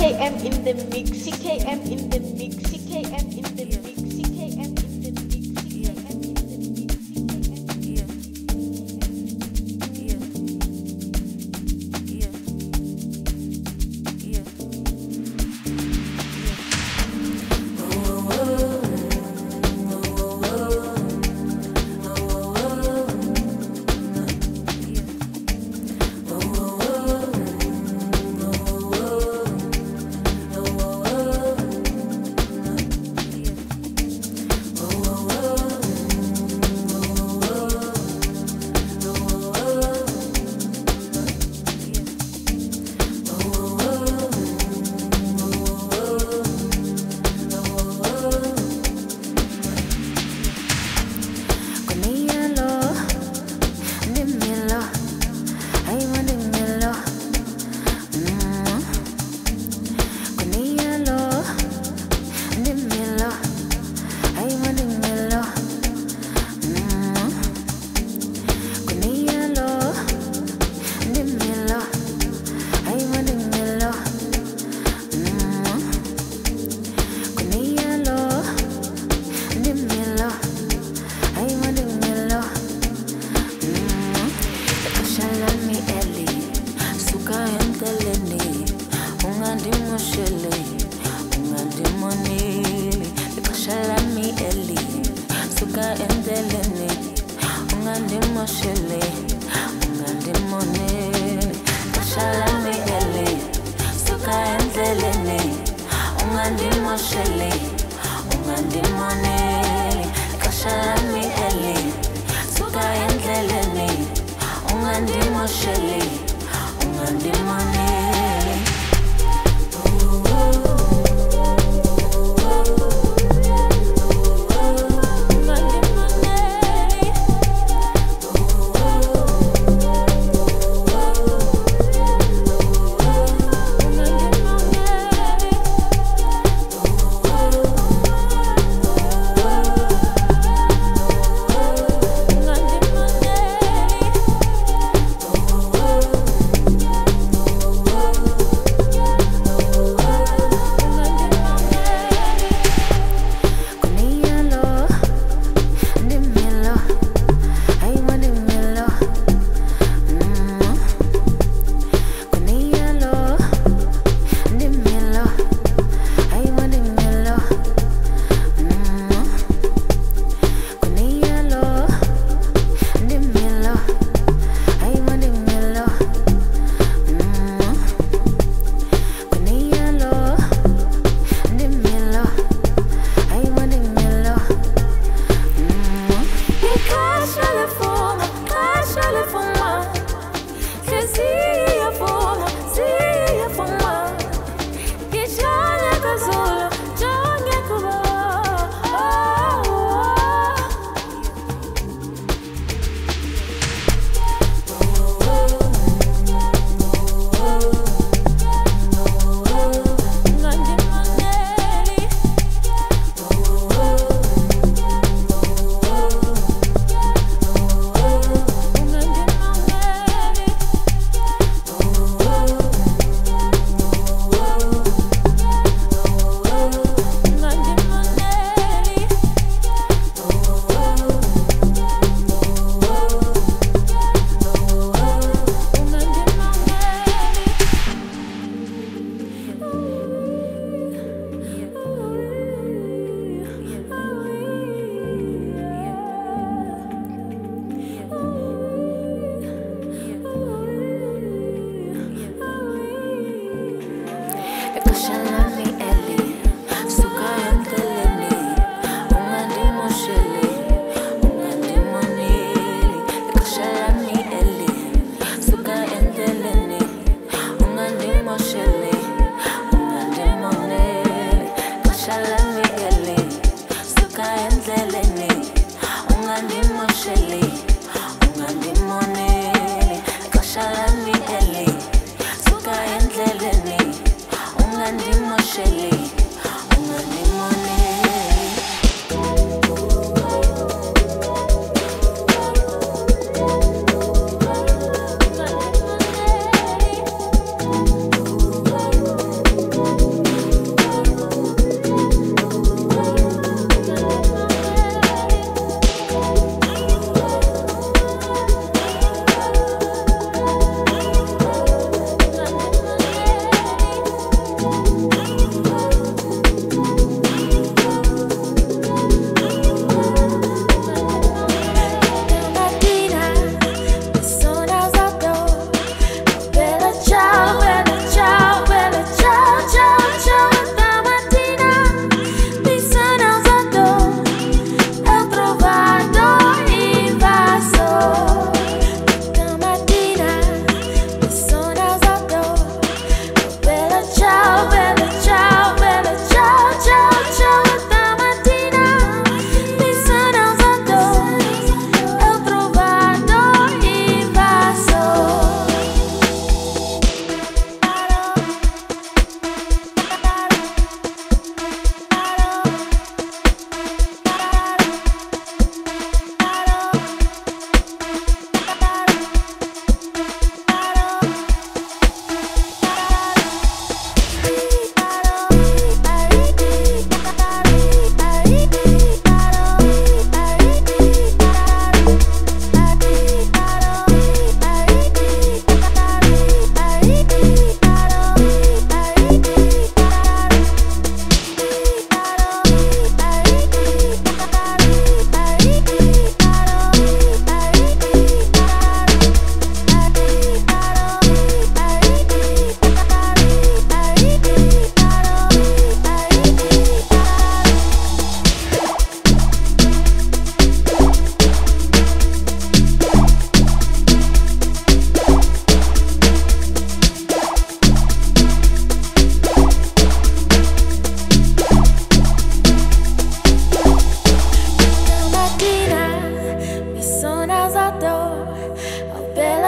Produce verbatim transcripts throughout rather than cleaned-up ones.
K M in the mix, C K M in the mix, C K M in the mix, C K M in the mix, C K M in the mix.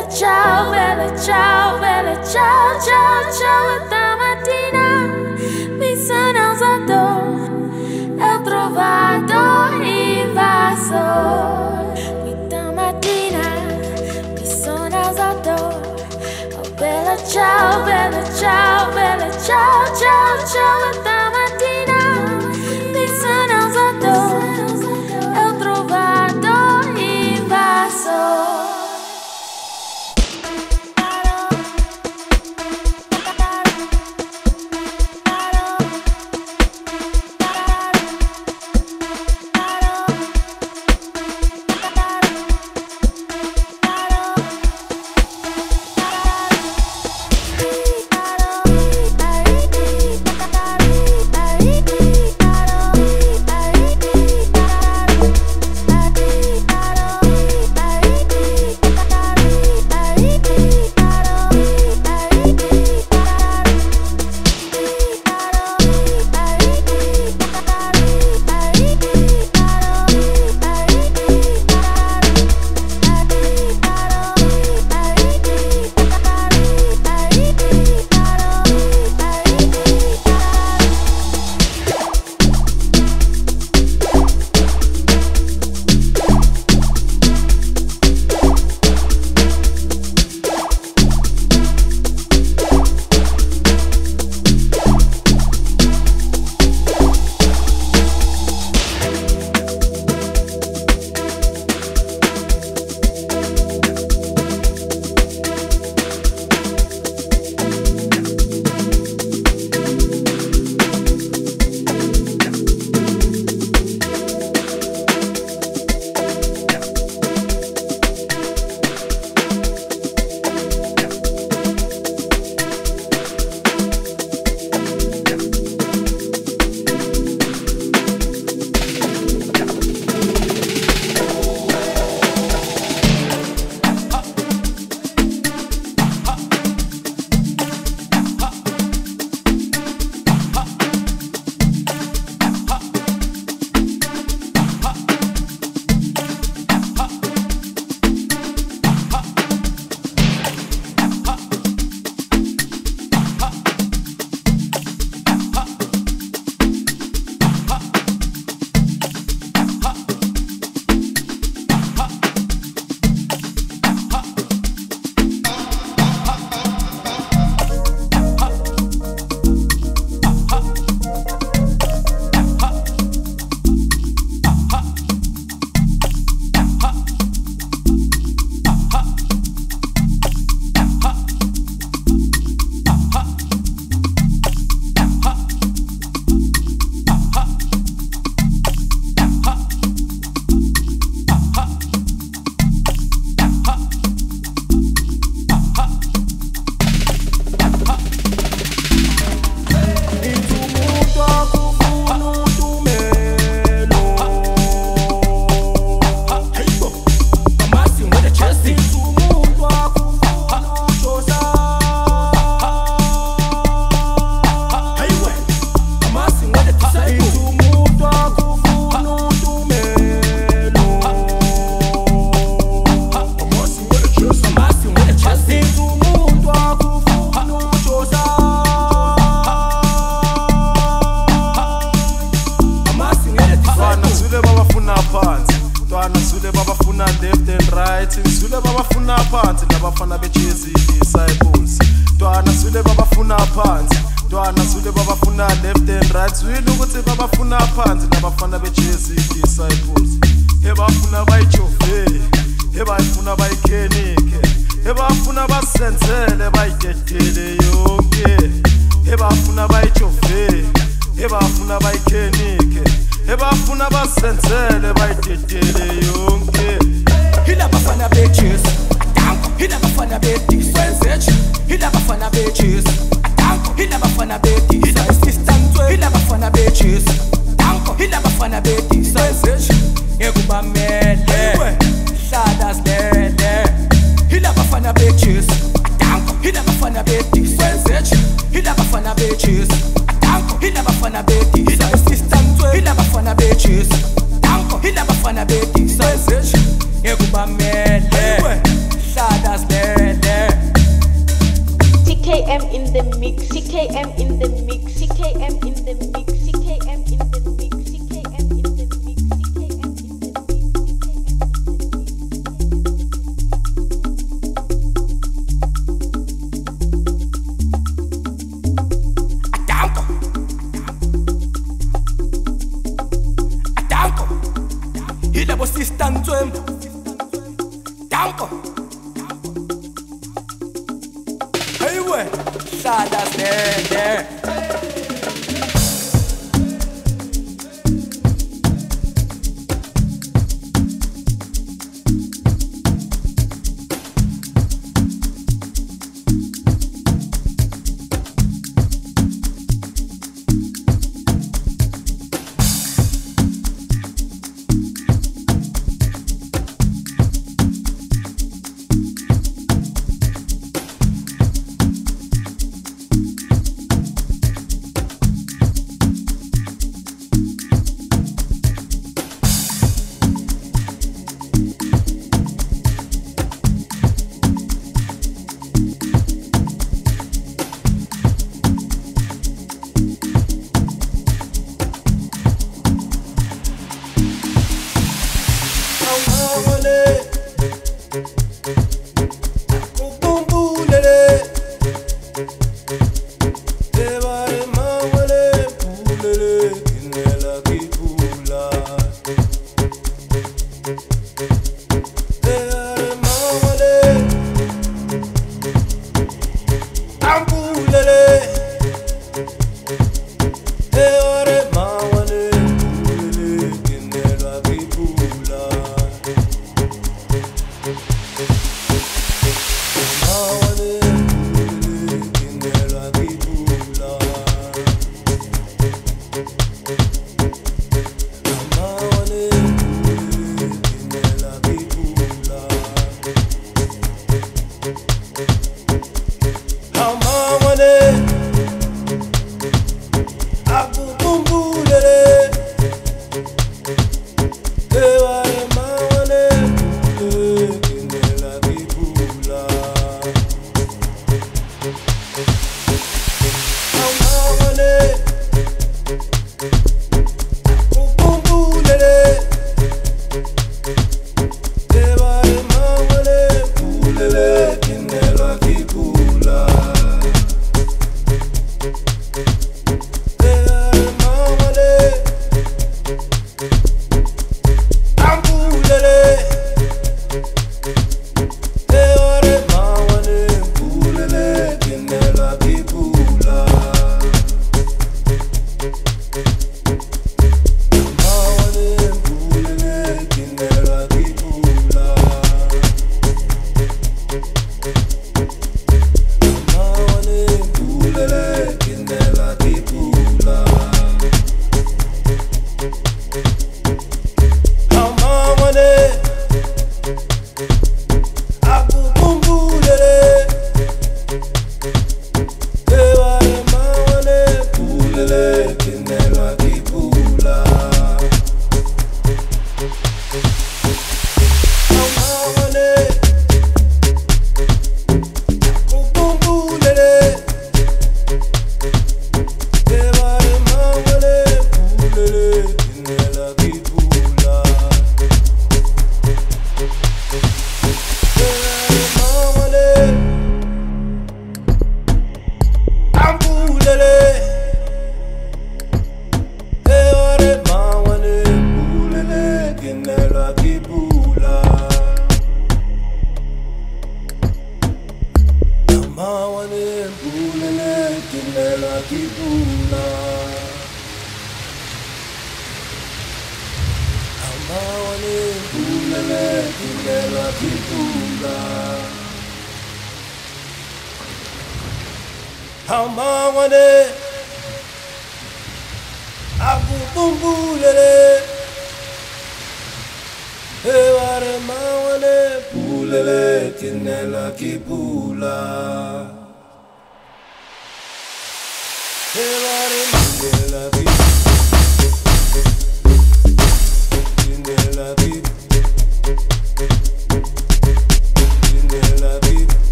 bella ciao, bella ciao, bella ciao, ciao, ciao. E stamattina mi sono alzato e ho trovato l'invasore. Questa mattina mi sono alzato, oh bella ciao, bella ciao, bella ciao, ciao, ciao. E stamattina mi sono alzato e ho trovato l'invasore. He never find a baby, so Danko. Hey, we. Sawdust there, there.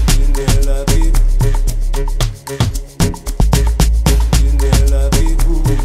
Ooh.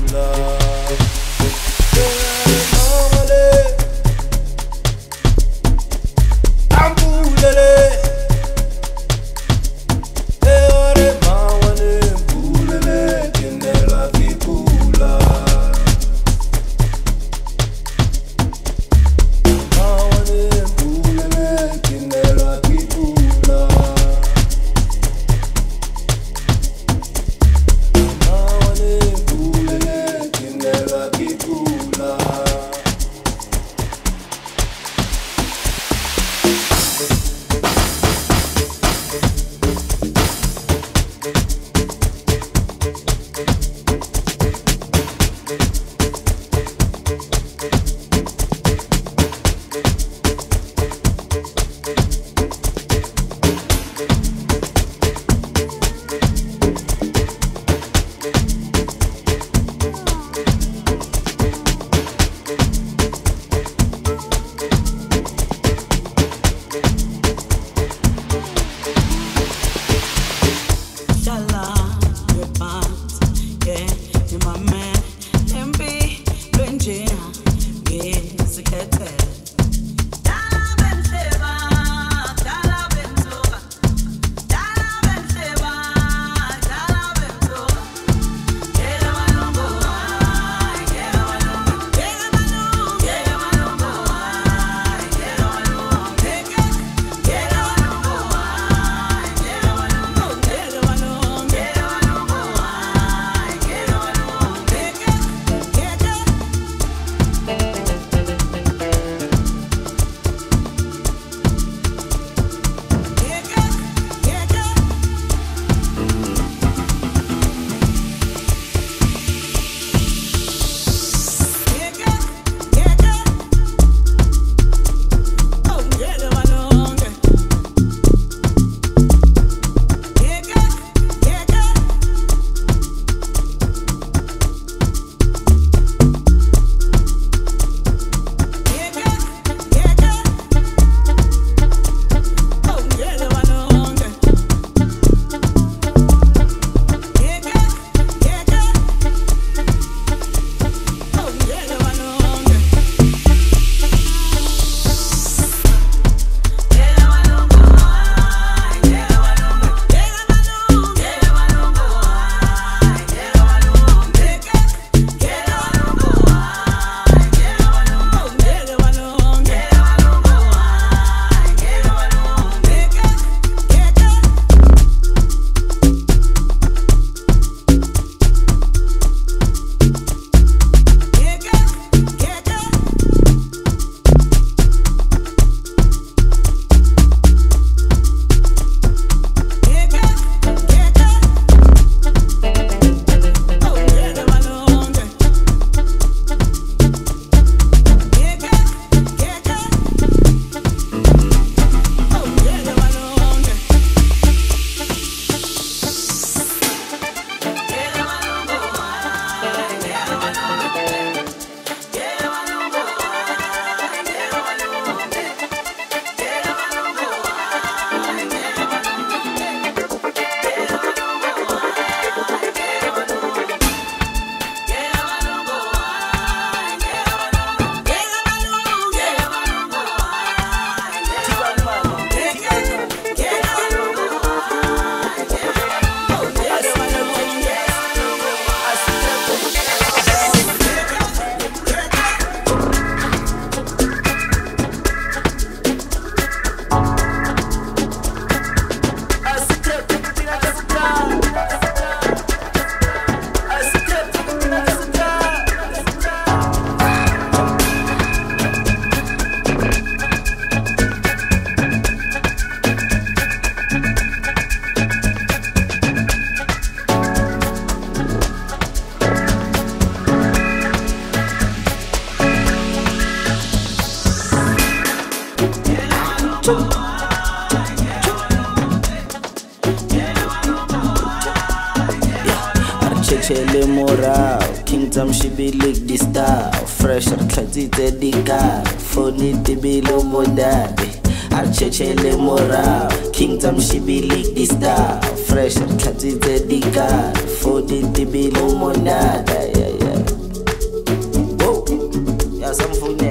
Chele moral, Kingdom she be lick the style. Fresh or classite the car, phony the below modade. Arche chele moral, Kingdom she be lick the style. Fresh or classite the car, phony the below modade. Yeah, yeah. Whoa, yeah, some phone.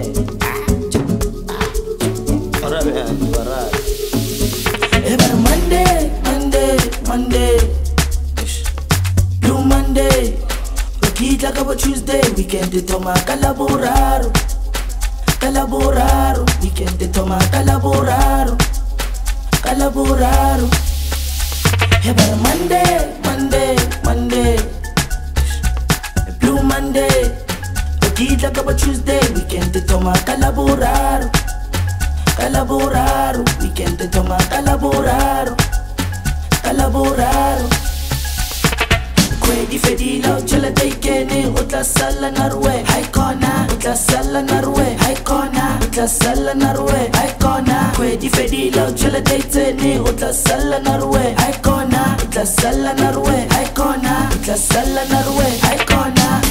Alright, man, alright. Every Monday, Monday, Monday. Monday, Rokita kabo Tuesday, weekend de toma calaboraro, calaboraro, weekend de toma calaboraro, calaboraro. Every Monday, Monday, Monday, Blue Monday, Rokita kabo Tuesday, weekend de toma calaboraro, calaboraro, weekend de toma calaboraro, calaboraro. Di fedilo chela taikene utla sala narwe haikona utla sala narwe haikona utla sala narwe haikona kwe di fedilo chela taitene utla sala narwe haikona utla sala narwe haikona utla sala narwe haikona.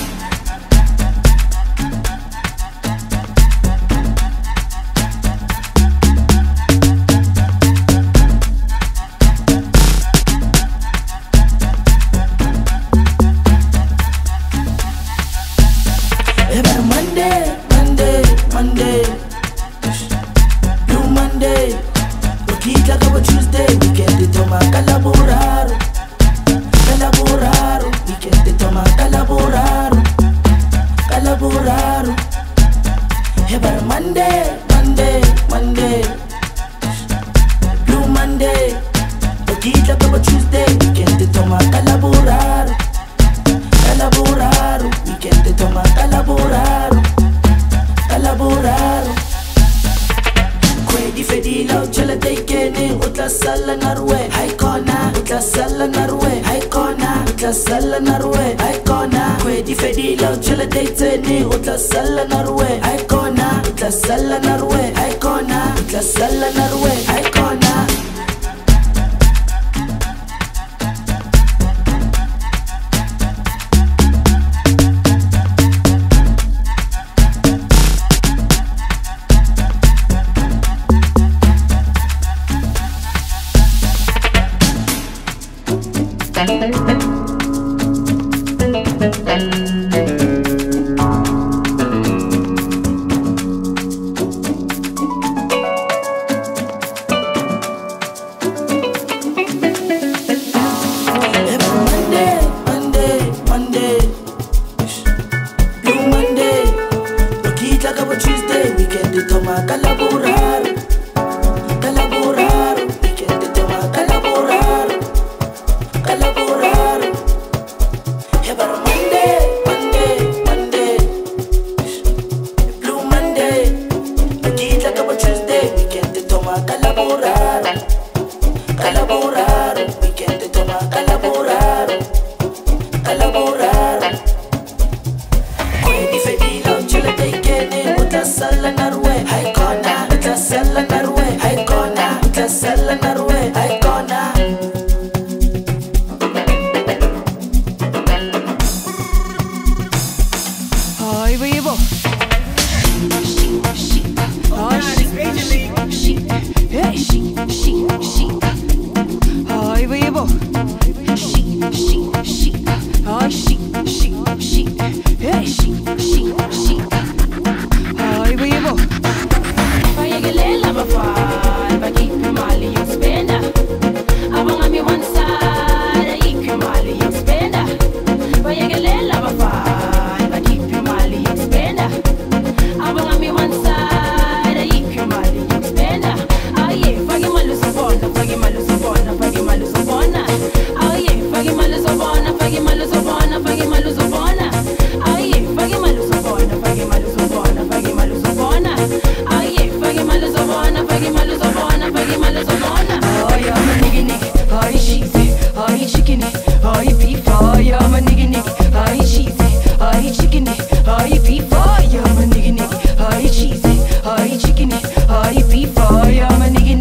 Hi, chicken, hi, beef, hi, I'm a nigga.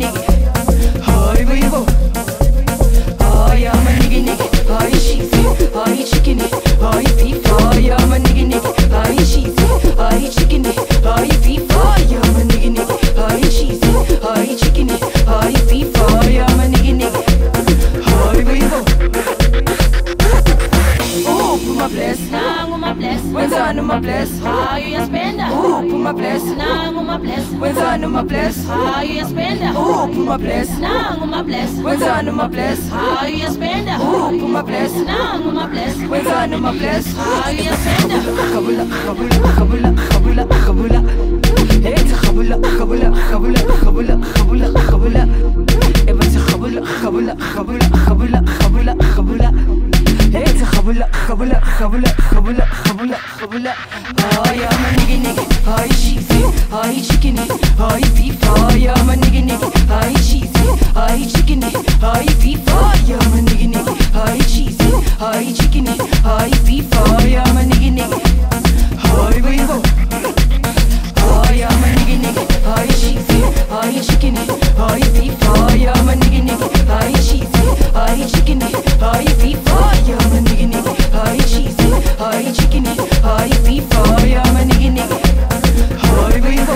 wenzani uma bless, hayi uyasipenda uphi uma bless, nangu uma bless, wenzani uma bless, hayi uyasipenda uphi uma bless, nangu uma bless, wenzani uma bless, hayi uyasipenda kabula kabula kabula kabula kabula, hey kabula kabula kabula kabula kabula kabula, ebathi kabula kabula kabula kabula kabula kabula, hey kabula kabula kabula kabula kabula kabula, ay ama nigga nigga, ay cheesy, ay chickeny, ay beef, ay ama nigga nigga, ay cheesy, ay chickeny, ay beef, ay ama nigga nigga, ay cheesy, ay chickeny, ay beef, ay ama nigga nigga, ay baby. Ay, I'm a nigga nigga, ay cheesy, ay chickeny, ay beef, ay I'm a nigga nigga, ay cheesy, ay chickeny, ay beef, ay I'm a nigga nigga, ay cheesy, ay chickeny, ay beef, ay I'm a nigga nigga, ay baby.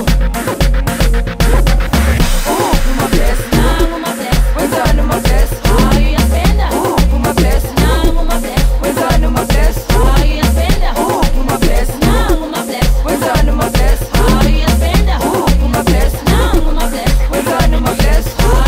Oh, my bless, nangu uma bless, when's I know my bless? hayi uyasipenda Oh, my bless, nangu uma bless, when's I know my bless? hayi uyasipenda Oh, my bless, nangu uma bless, when's I know my bless? hayi uyasipenda Oh, my bless, nangu uma bless, when's I know my bless?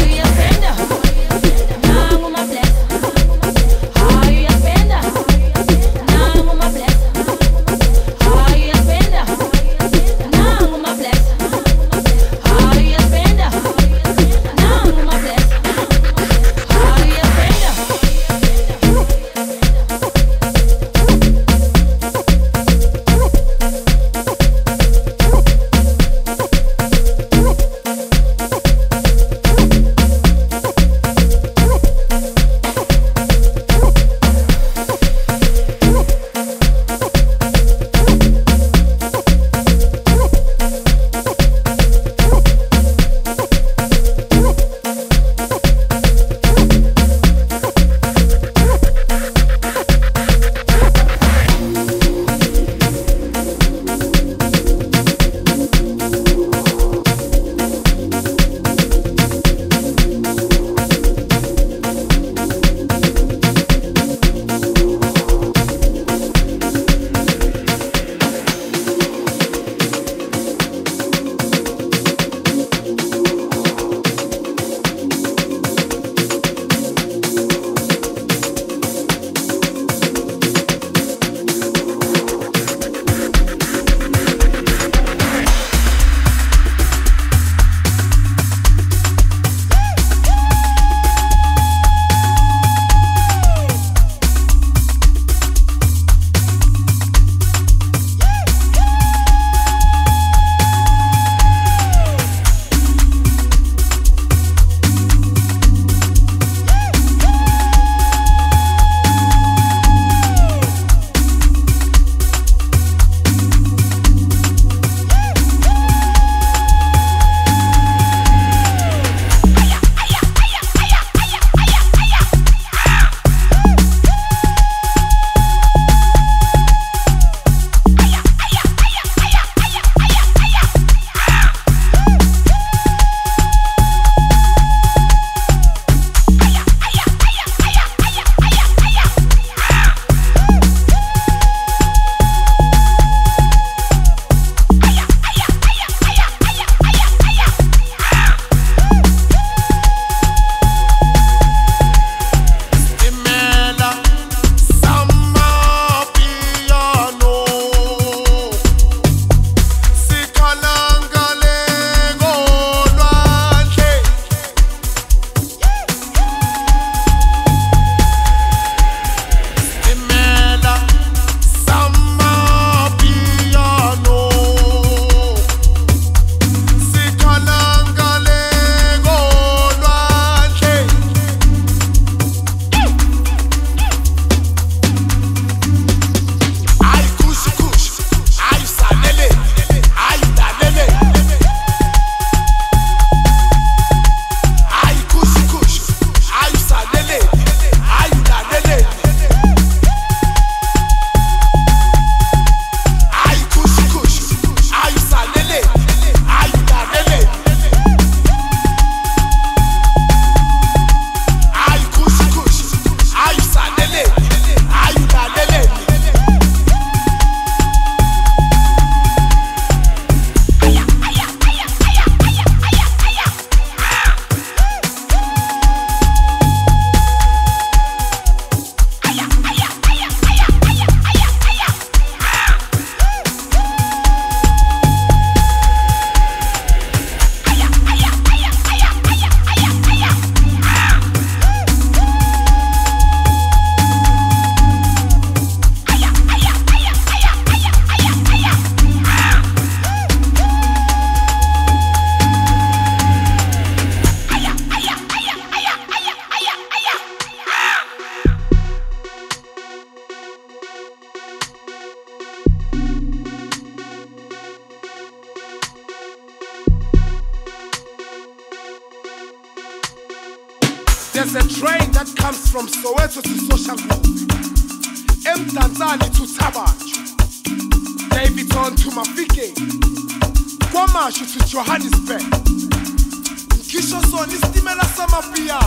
There's a train that comes from Soweto to Social Group, Mdantsane to Tabanchu, Davidson to Mafike, KwaMashu to Johannesburg, Nkisho son istimela samapia.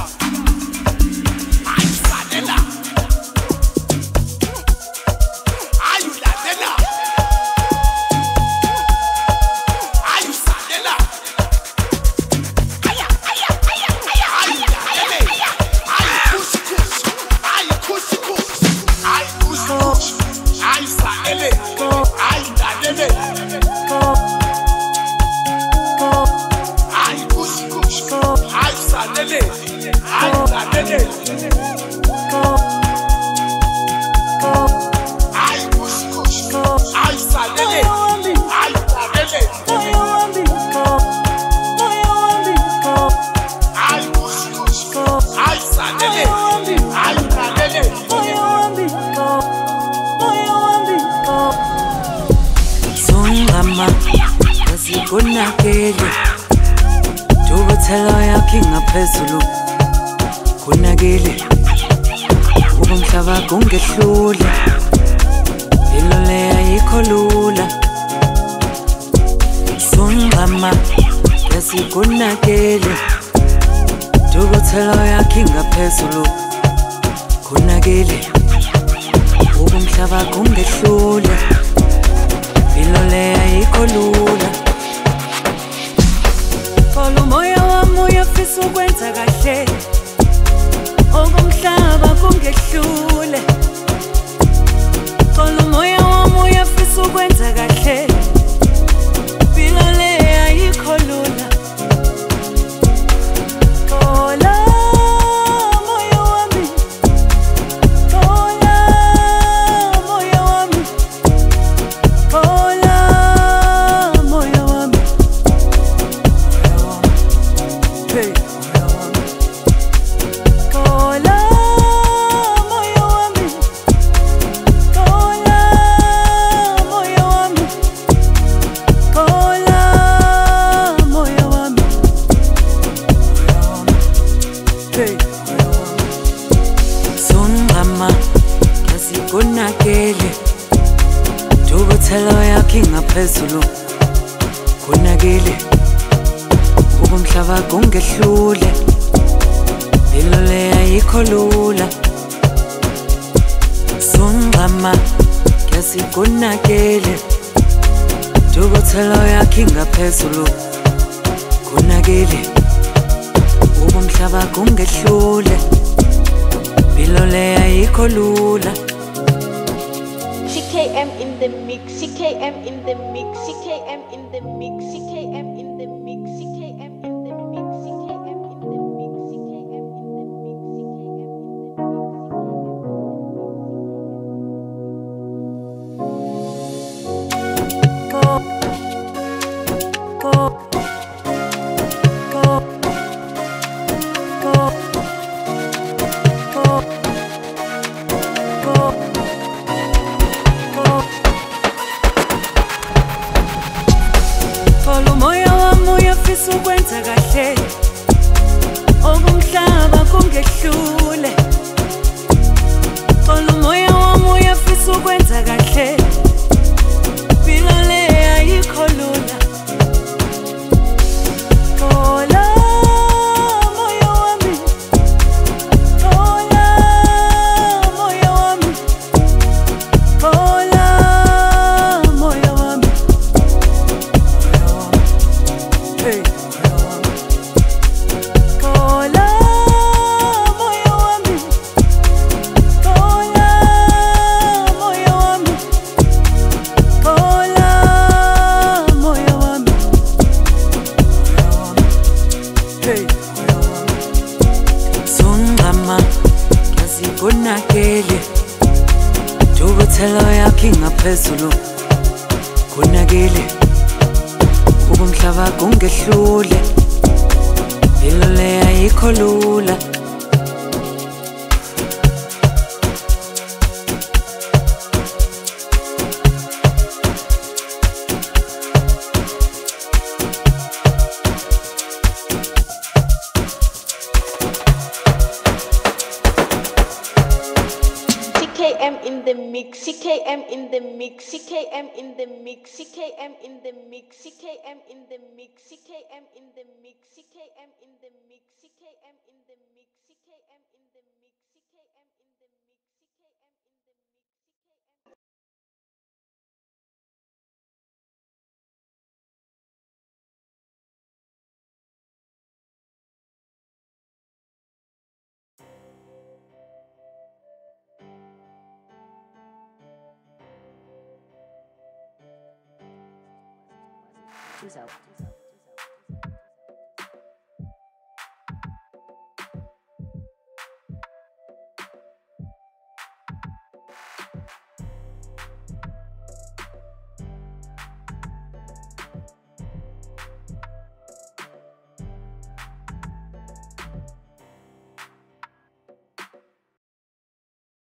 Ayisadela, ayuladela, ayusadela, aya aya aya aya ayuladele, ayikushikush, ayikushikush, ayikushikush, ayisadele, ayuladele. Ayusadele, ayuladele, ayikushikush, ayisadele, ayuladele, ayikushikush, ayisadele, ayuladele. Sungama, asikunakele. Tubuthela yakhe ngaphezulu kunakile ubumhlaba kungehlule impilo le ayikho lula Sungama yasikunakile Tubuthela yakhe ngaphezulu kunakile ubumhlaba kungehlule impilo le ayikho lula Kolo moya wami uyafisa ukwenza kahle Okumhlaba kungehlule Kolo moya wami uyafisa ukwenza kahle Impilo le ayikho lula Kola moya wami Kola moya wami Kola moya wami Hey, Kola moyo wami, Kola moyo wami, Kola moyo wami, hey, Sungama yasikunakele Tubuthela yakhe ngaphezulu kunakile ubumhlaba kungehlule impilo le ayikho lula Sungama yasikunakele Tubuthela yakhe ngaphezulu kunakile ubumhlaba kungehlule impilo le ayikho lula C K M in the mix, C K M in the mix, C K M in the mix, C K M in the mix, C K M in the mix, C K M in the mix, C K M in the mix, C K M in the mix. Go, go, go, go, go, go, go. Kolo moya wami uyafisa ukwenza kahle Okumhlaba kungehlule Kolo moya wami uyafisa ukwenza kahle Impilo le ayikho lula Kola moya wami Kola moya wami Kola moya wami Hey, Kola moya wami Kola moya wami Kola moya wami Hey, Sungama yasikunakele Tubuthela yakhe ngaphezulu kunakile ubumhlaba kungehlule impilo le ayikho lula the mix, C K M in the mix, C K M in the mix, C K M in the mix, C K M in the mix, C K M in the mix, C K M in the mix, C K M in the mix, C K M in the mix, C K M in the mix, C K M in the mix, C K M. Tuzo.